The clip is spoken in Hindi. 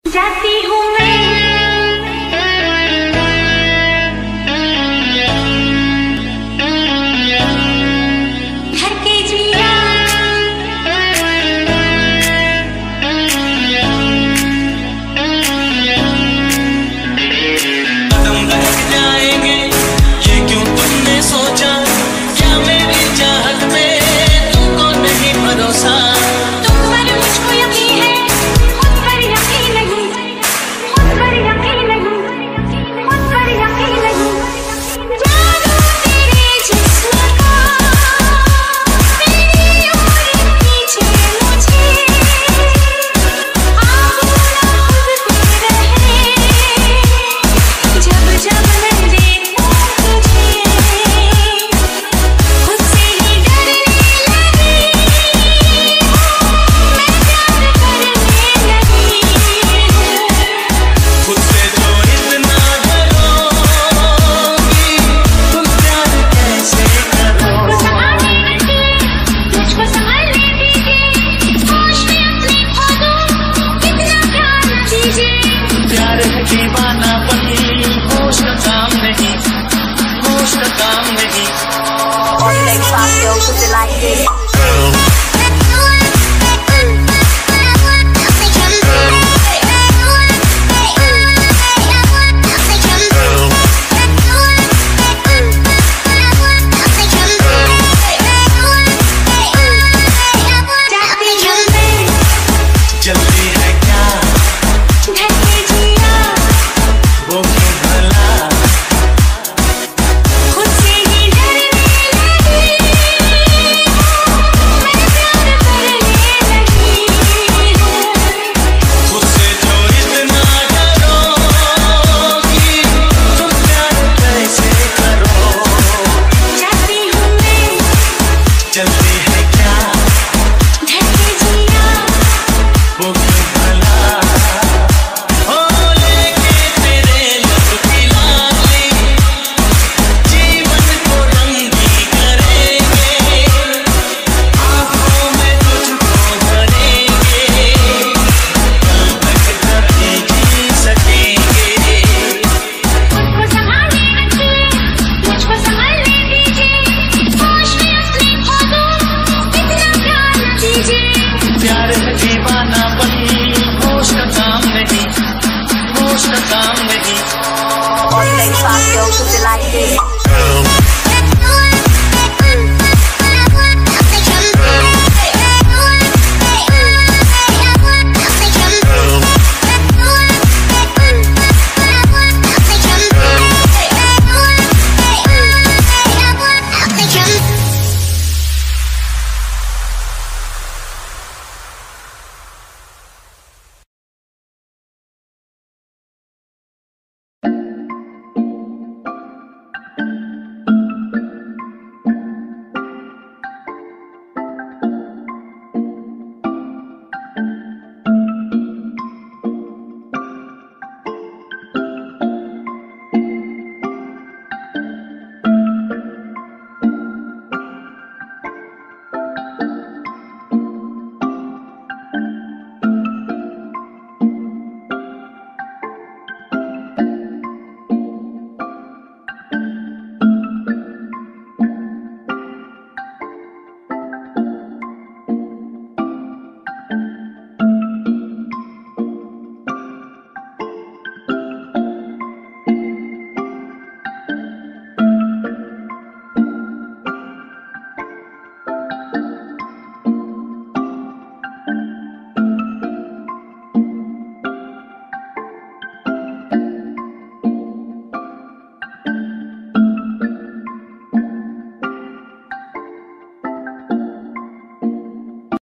जाती हूँ मैं घर के जिया कदम बहक जाएंगे ये क्यों तुमने सोचा, क्या मेरी चाहत में तुमको नहीं भरोसा। तुम पर मुझको यकीन है, खुद पर यकीन नहीं, खुद पर यकीन नहीं, खुद पर यकीन नहीं। जादू तेरे जिस्म का मेरी ओर खींचे मुझे, आँखों खुद को रहे जब जब मैं देखूं तुझे, खुद से ही डरने लगी मैं, प्यार करने लगी खुद से जो इतना डरोगी तुम प्यार कैसे करोगे। मुझको संभालने दीजिए, होश में अपने खो दूं, कितना प्यार दीजिए। प्यार है दीवानापन, होश का काम नहीं, होश का काम नहीं। All the legs pop, yo, put it like this. जाती हूँ मैं जल्दी है क्या घर के जिया, वो क्यों भला, खुद से ही डरने लगी मैं, प्यार करने लगी खुद से जो इतना डरोगी तुम प्यार कैसे करो। जाती हूँ मैं जल्दी है क्या घर के जिया, वो क्यों भला, हो लेके तेरे लब की लाली जीवन को रंगी करेंगे, आँखों में तुझको भरेंगे, कल तक कभी जी सकेंगे। खुद को संभालने रखिए, मुझको संभालने दीजिए, होश में अपने खो दूं, कितना प्यार दीजिए। प्यार है दीवानापन, होश का काम नहीं, होश का काम नहीं। All the legs pop, yo, put it like this.